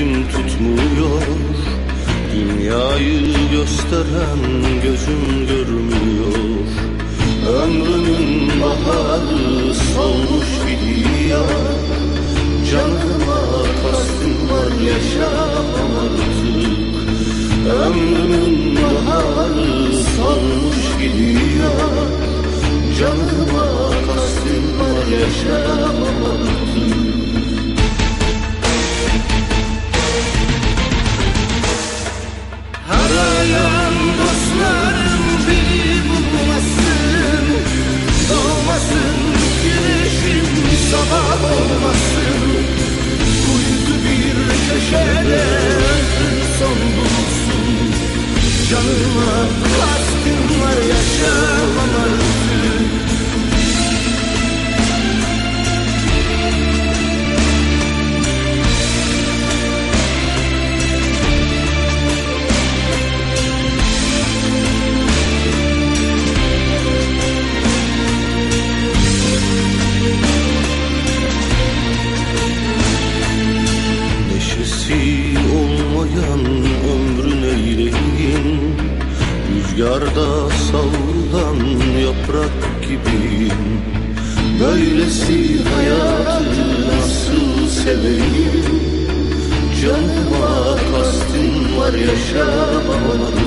gücüm tutmuyor, dünyayı gösteren gözüm görmüyor. Ömrümün baharı solmuş gidiyor, canıma kastım var, yaşamam artık. Ömrümün baharı solmuş gidiyor, canıma kastım var, yaşamam artık. Arayan dostlarım beni bulmasın, doğmasın güneşim, sabah olmasın. Uyku bir köşede son bulsun, canıma kastım var, yaşamam artık. Olmayan ömrün eyleyim, rüzgarda savrulan yaprak gibiyim. Böylesi hayatı nasıl seveyim, canıma kastım var, yaşamam.